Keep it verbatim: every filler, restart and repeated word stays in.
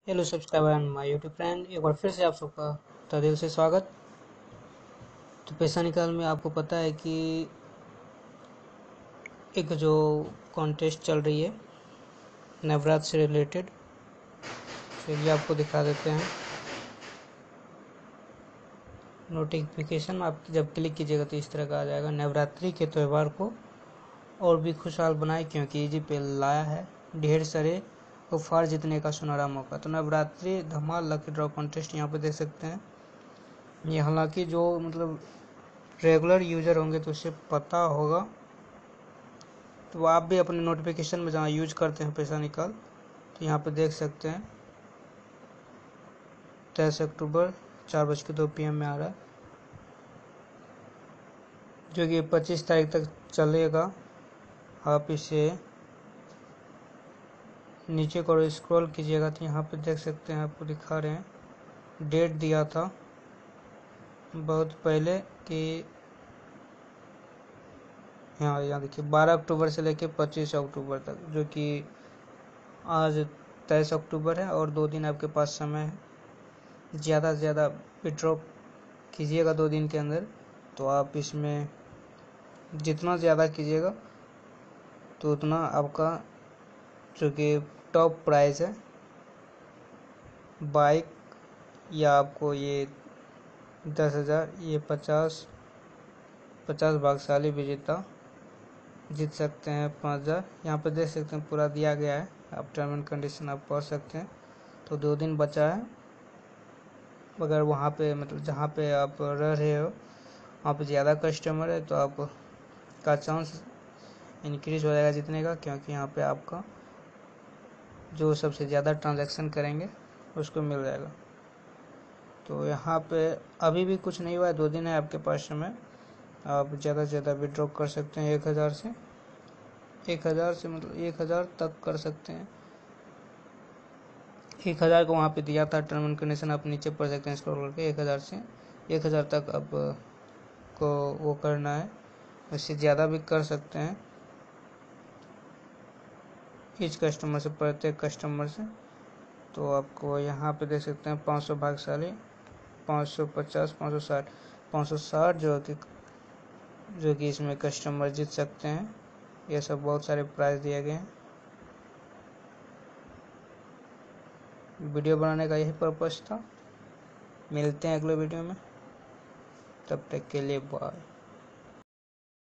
Hello subscriber and my YouTube friend, एक बार फिर से आप सबका तहे दिल से स्वागत। तो पैसा निकाल में आपको पता है कि एक जो कॉन्टेस्ट चल रही है नवरात्र से रिलेटेड, चलिए आपको दिखा देते हैं। नोटिफिकेशन आप जब क्लिक कीजिएगा तो इस तरह का आ जाएगा। नवरात्रि के त्यौहार को और भी खुशहाल बनाए क्योंकि इजी पे लाया है ढेर सारे ऑफर जीतने का सुनहरा मौका। तो नवरात्रि धमाल लकी ड्रॉ कॉन्टेस्ट यहाँ पे देख सकते हैं। ये हालांकि जो मतलब रेगुलर यूजर होंगे तो उसे पता होगा, तो आप भी अपने नोटिफिकेशन में जहाँ यूज करते हैं पैसा निकाल, तो यहाँ पे देख सकते हैं तेईस अक्टूबर चार बज के दो पी एम में आ रहा है, जो कि पच्चीस तारीख तक चलेगा। आप इसे नीचे को स्क्रॉल कीजिएगा तो यहाँ पे देख सकते हैं, आपको दिखा रहे हैं डेट दिया था बहुत पहले कि यहाँ यहाँ देखिए बारह अक्टूबर से लेके पच्चीस अक्टूबर तक, जो कि आज तेईस अक्टूबर है और दो दिन आपके पास समय है। ज़्यादा से ज़्यादा विड्रॉ कीजिएगा दो दिन के अंदर, तो आप इसमें जितना ज़्यादा कीजिएगा तो उतना आपका जो कि टॉप प्राइस है बाइक, या आपको ये दस हज़ार ये पचास पचास भाग्यशाली विजेता जीत सकते हैं पाँच हज़ार। यहाँ पर देख सकते हैं पूरा दिया गया है, आप टर्म एंड कंडीशन आप पढ़ सकते हैं। तो दो दिन बचा है, अगर वहाँ पे मतलब जहाँ पे आप रह रहे हो वहाँ पे ज़्यादा कस्टमर है तो आप का चांस इंक्रीज हो जाएगा जीतने का, क्योंकि यहाँ पे आपका जो सबसे ज़्यादा ट्रांजैक्शन करेंगे उसको मिल जाएगा। तो यहाँ पे अभी भी कुछ नहीं हुआ है, दो दिन है आपके पास समय, आप ज़्यादा से ज़्यादा विड्रॉ कर सकते हैं। एक हज़ार से एक हज़ार से मतलब एक हज़ार तक कर सकते हैं। एक हज़ार को वहाँ पे दिया था टर्म एंड कंडीशन, आप नीचे पढ़ सकते हैं स्क्रॉल करके। एक हज़ार से एक हज़ार तक आप को वो करना है, इससे ज़्यादा भी कर सकते हैं इस कस्टमर से, प्रत्येक कस्टमर से। तो आपको यहाँ पे देख सकते हैं पाँच सौ भाग्यशाली, पाँच सौ पचास, पाँच सौ साठ, पाँच सौ साठ जो कि जो कि इसमें कस्टमर जीत सकते हैं। ये सब बहुत सारे प्राइस दिए गए हैं। वीडियो बनाने का यही पर्पस था। मिलते हैं अगले वीडियो में, तब तक के लिए बाय।